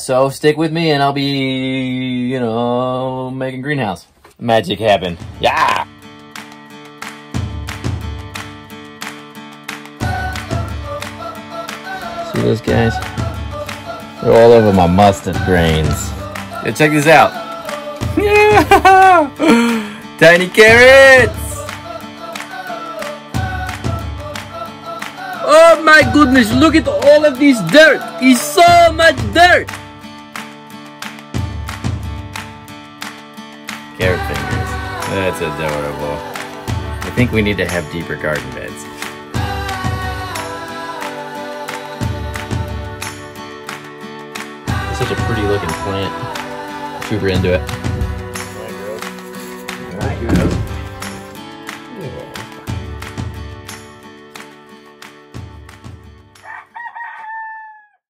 So stick with me and I'll be, you know, making greenhouse. Magic happen. Yeah! See those guys? They're all over my mustard grains. Yeah, check this out. Yeah! Tiny carrots! Oh my goodness, look at all of this dirt! It's so much dirt! Carrot fingers. That's adorable. I think we need to have deeper garden beds. Such a pretty looking plant. Super into it.